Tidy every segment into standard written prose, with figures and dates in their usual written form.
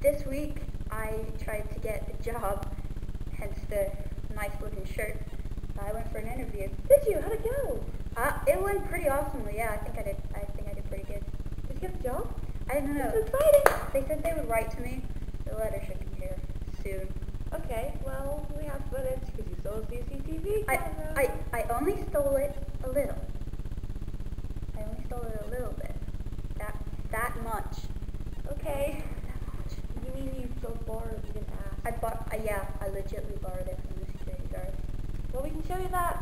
This week I tried to get a job, hence the nice looking shirt. I went for an interview. Did you? How'd it go? It went pretty awesomely. Yeah, I think I did pretty good. Did you get the job? I don't know. That's exciting. They said they would write to me. The letter should be here soon. Okay, well, we have footage because you stole a CCTV camera. I only stole it a little. I only stole it a little bit. That much. Okay. That much. You mean you so borrowed you didn't ask? Yeah, I legitimately borrowed it from the security guard. Well, we can show you that.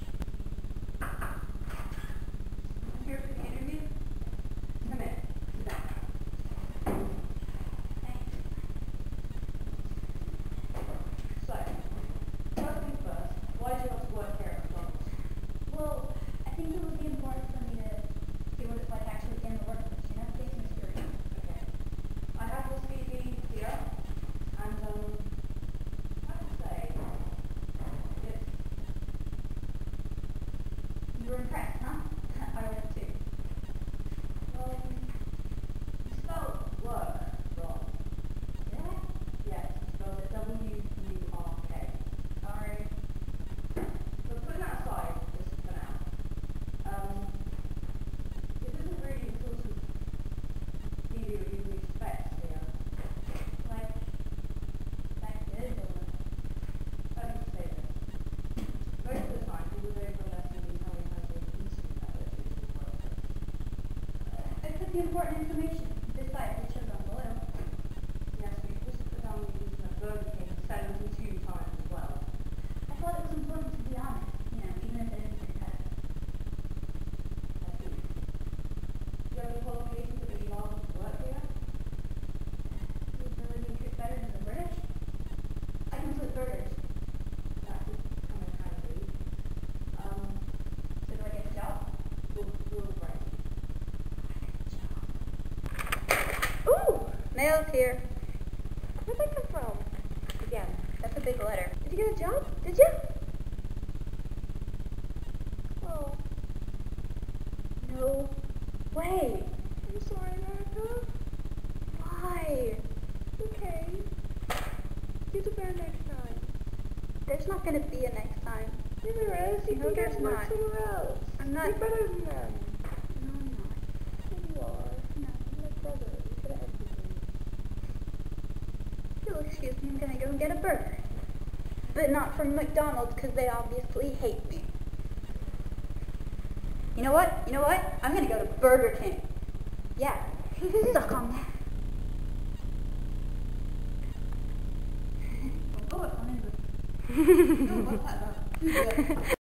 Here for the interview? Come in. Sit down. Thanks. So, first things first, why do you want to work here at McDonald's? Well, I think it would be important for me to see what it's like actually in the workplace, you know, facing security. Okay. I have your CV here, and I would say it's... You were impressed, huh? I was too. You spelled work wrong. Yeah? Yes, you spelled it W-U-R-K. Sorry. But putting that aside, just for now, this isn't really the sort of CV that you would expect here. Like, expected or... Let me say this. Most of the time, people don't go less than tell me how to instant allergies as well. It could be important information. Besides, it shows I'm loyal. Yes, we just put down the using of Burger King 72 times as well. I thought it was important to be honest, you know, even if it isn't competitive. I see. Do you have any qualifications that you allow to work here? The ability to treat better than the British? I can flip burgers. That would come in handy. So do I get a job? We'll break. Ooh! Mail's here. Where'd that come from? Again, that's a big letter. Did you get a job? Did you? Oh, No way! I'm sorry, America. Why? Okay. Do the better next time. There's not gonna be a next time. Yeah, there is. You No, can there's get work not. somewhere else. I'm not- You're better than them. No, I'm not. Yeah, you are. No. You're my brother. You could have everything. You'll excuse me, I'm gonna go and get a burger. But not from McDonald's, because they obviously hate me. You know what? You know what? I'm gonna go to Burger King. Yeah. Suck on that. Oh, I'm in the... Oh, what's that?